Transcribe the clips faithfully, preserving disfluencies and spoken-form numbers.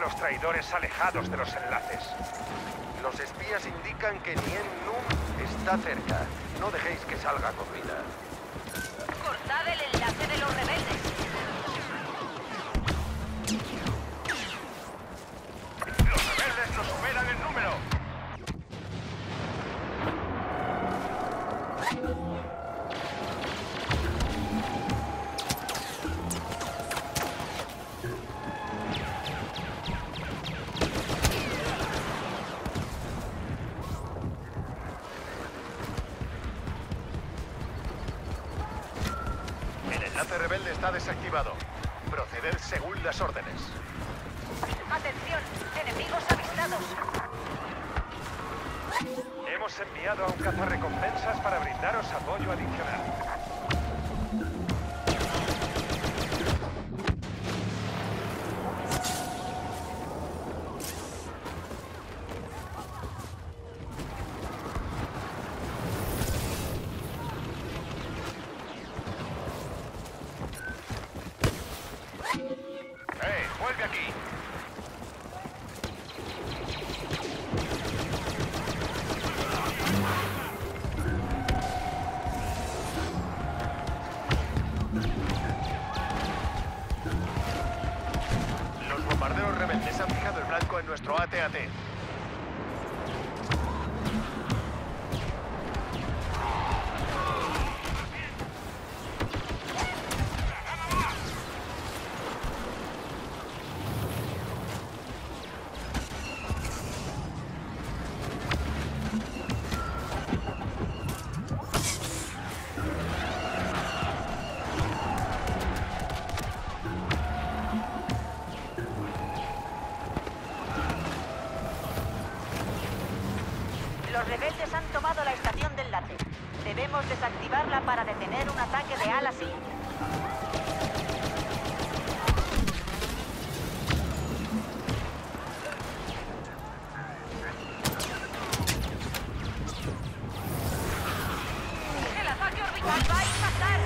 los traidores alejados de los enlaces. Los espías indican que Nien Nunb está cerca. No dejéis que salga con vida. Cortad el enlace de los rebeldes. Los rebeldes nos superan en número. El enlace rebelde está desactivado. Proceder según las órdenes. Atención, enemigos avistados. Hemos enviado a un cazarrecompensas para brindaros apoyo adicional. ¡Eh! ¡Vuelve aquí! Los bombarderos rebeldes han fijado el blanco en nuestro A T A T. Los rebeldes han tomado la estación de enlace. Debemos desactivarla para detener un ataque de Al-Así. ¡El ataque orbital va a impactar!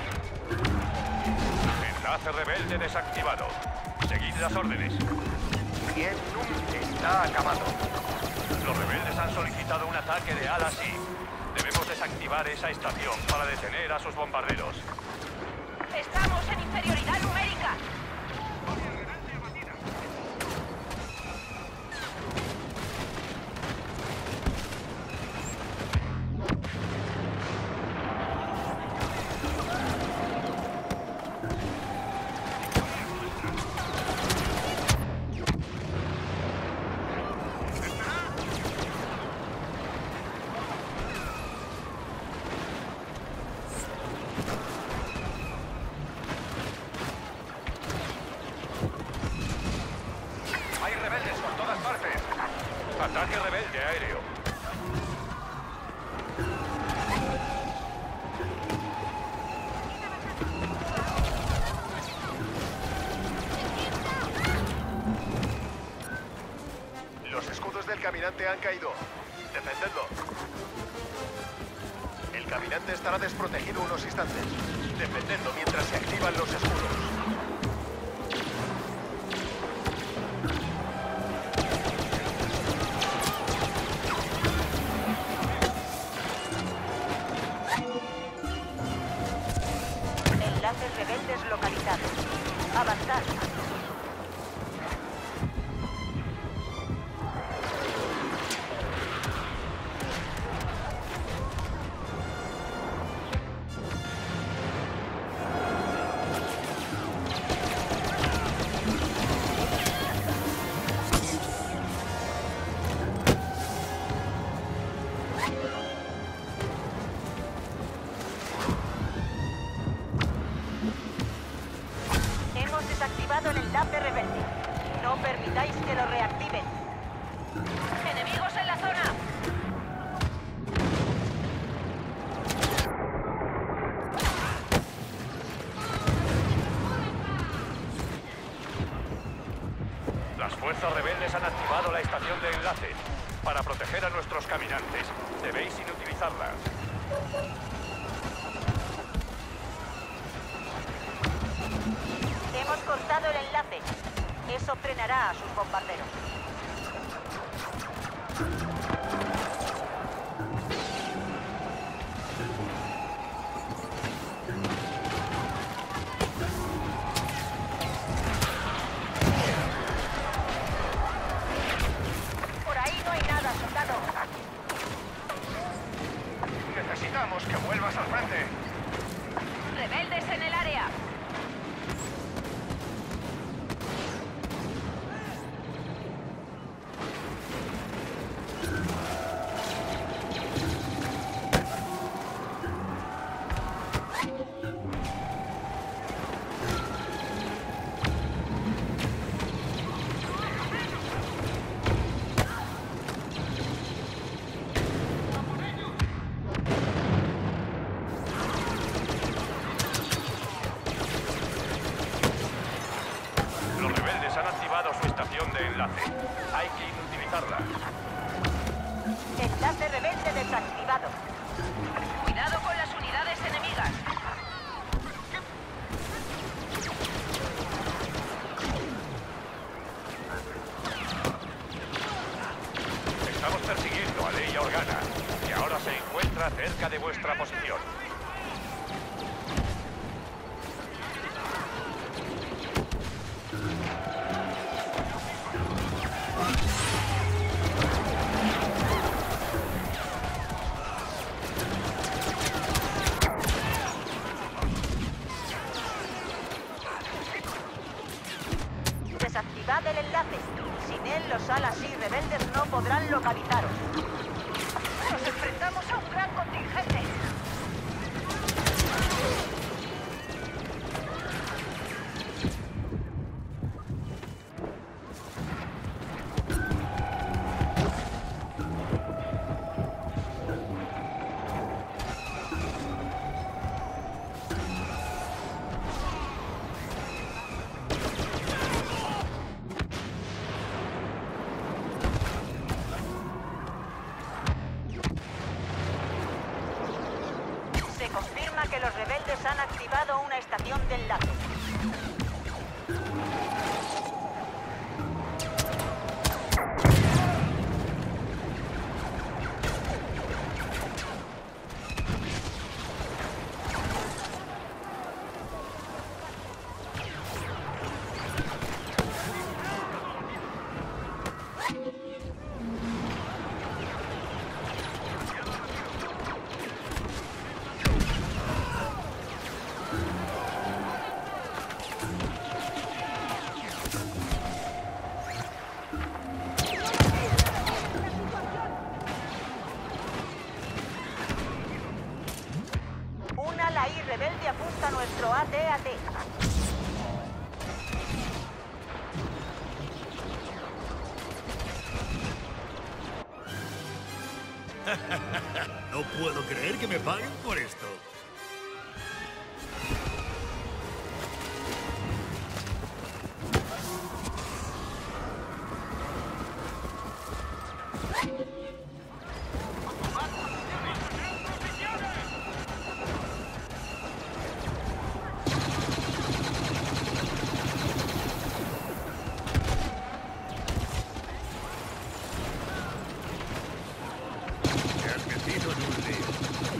Enlace rebelde desactivado. Seguid las órdenes. Nien Nunb está acabado. Los rebeldes han solicitado un ataque de Al-Así. Debemos desactivar esa estación para detener a sus bombarderos. ¡Estamos en inferioridad numérica! Hay rebeldes por todas partes. Ataque rebelde aéreo. Los escudos del caminante han caído. Defendedlo. El caminante estará desprotegido unos instantes. Defendedlo mientras se activan los escudos. Enlaces rebeldes localizados. Avanzar. Hemos desactivado el enlace rebelde. No permitáis que lo reactiven. ¡Enemigos en la zona! Las fuerzas rebeldes han activado la estación de enlace. Para proteger a nuestros caminantes, debéis inutilizarla. Hemos cortado el enlace. Eso frenará a sus bombarderos. Por ahí no hay nada, soldado. Necesitamos que vuelvas al frente. Rebeldes en el área. Los rebeldes han activado su estación de enlace. Hay que inutilizarla. Enlace rebelde desactivado. Cuidado con las unidades enemigas. Estamos persiguiendo a Leia Organa, que ahora se encuentra cerca de vuestra posición. Desactivad el enlace. Sin él, los alas y rebeldes no podrán localizaros. Nos enfrentamos a un gran contingente. Se confirma que los rebeldes han activado una estación de enlace. Un ala y rebelde apunta a nuestro A T A T. No puedo creer que me paguen por esto. Te has metido en un lío.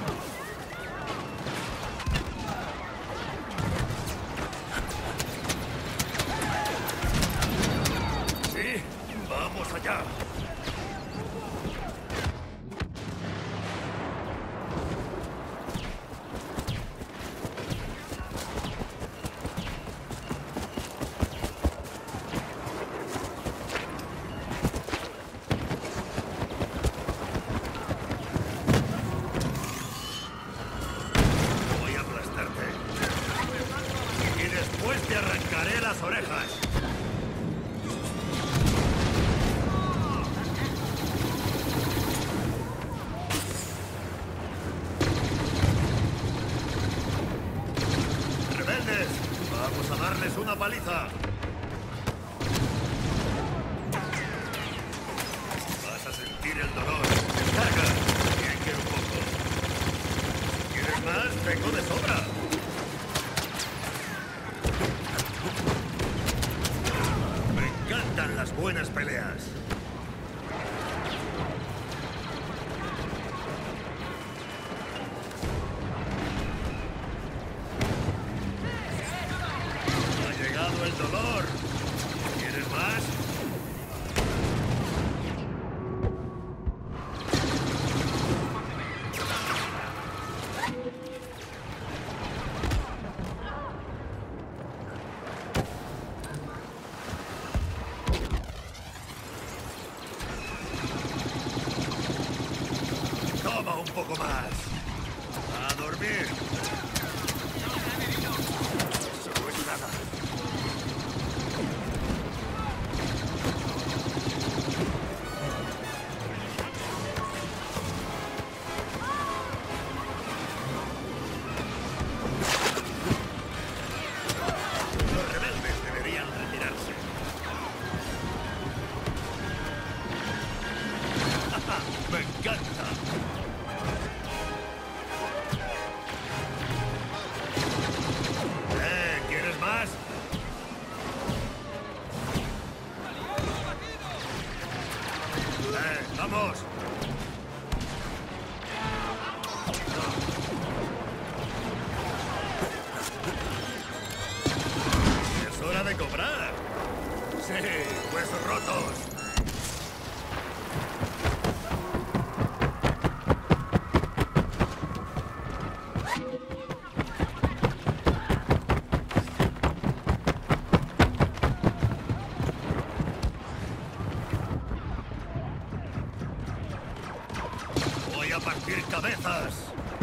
Sí, vamos allá. Voy a aplastarte. Y después te arrancaré las orejas. buenas peleas. Ha llegado el dolor. ¿Quieres más? Toma un poco más. A dormir. Eso no es nada. Los rebeldes deberían retirarse. ¡Me encanta! Eh, ¿quieres más? Eh, vamos. Es hora de cobrar. Sí, huesos rotos. Voy a partir cabezas.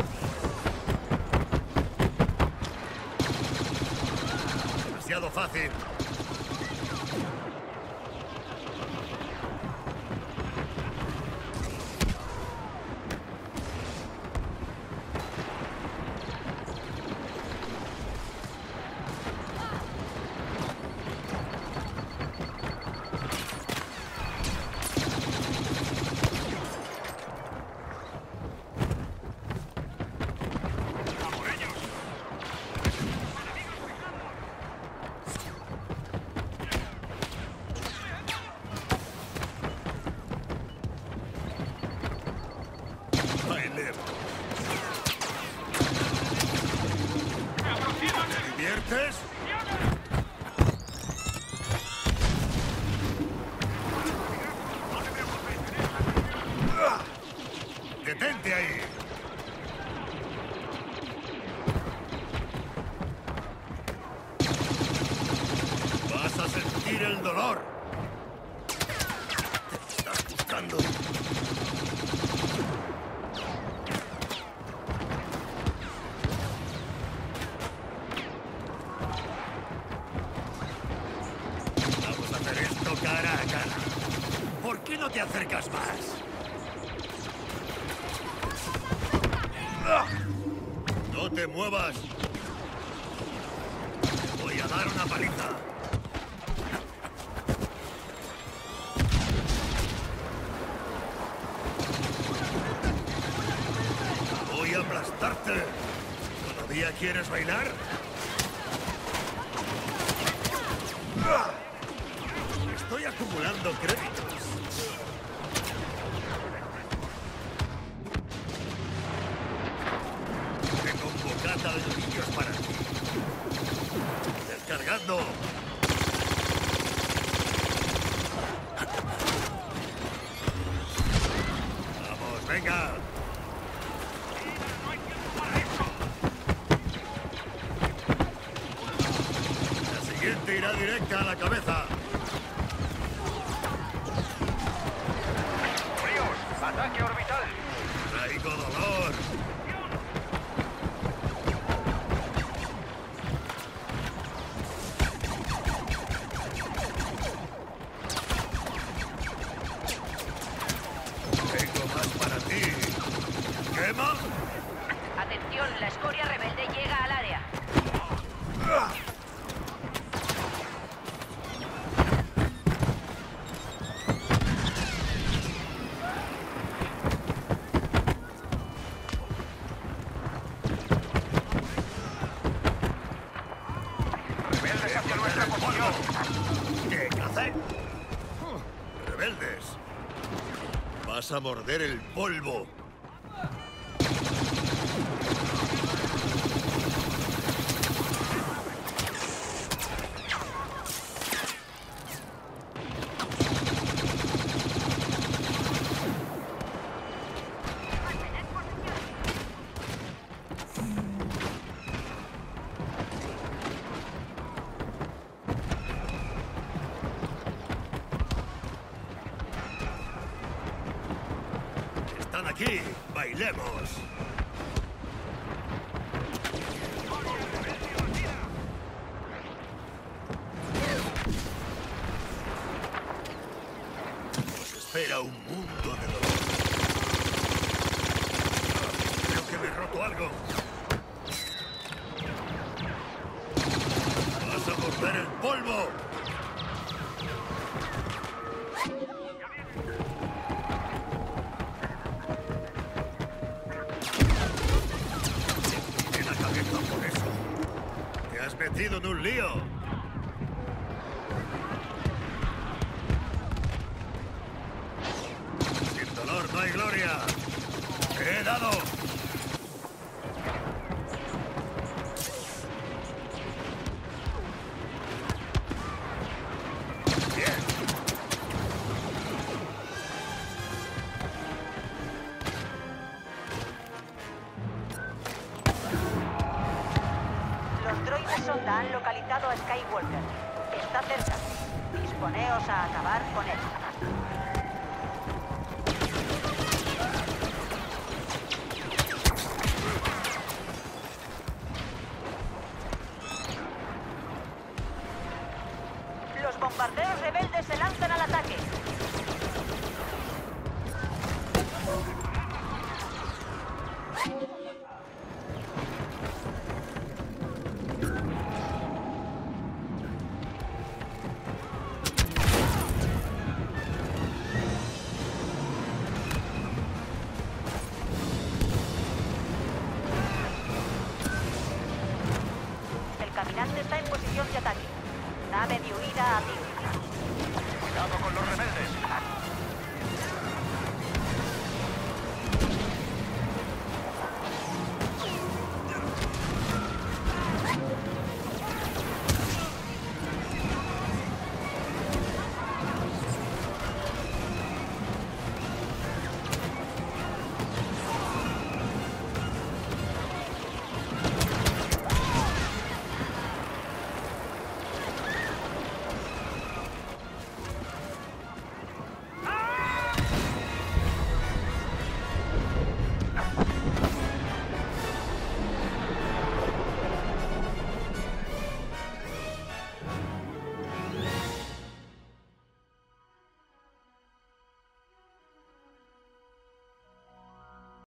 Demasiado fácil. Baile. ¿Te diviertes? ¡Detente ahí! Vas a sentir el dolor. Te estás buscando. Vamos a hacer esto cara a cara. ¿Por qué no te acercas más? ¡No te muevas! Voy a dar una paliza. Voy a aplastarte. ¿Todavía quieres bailar? Estoy acumulando créditos. Tengo un bocata de nudillos para ti. Descargando. Vamos, venga. La siguiente irá directa a la cabeza. ¡Fríos! ¡Ataque orbital! Traigo dolor. Tengo más para ti. ¿Quema? Atención, la escoria rebelde llega al área. ¡Rebeldes hacia nuestra posición! ¿Qué hace? rebeldes. Vas a morder el polvo. Aquí, bailemos. Nos espera un mundo de dolor. Creo que me he roto algo. Vas a morder el polvo. Por eso. Te has metido en un lío. Sin dolor no hay gloria. Te he dado. Bien. Sonda han localizado a Skywalker. Está cerca. Disponeos a acabar con él.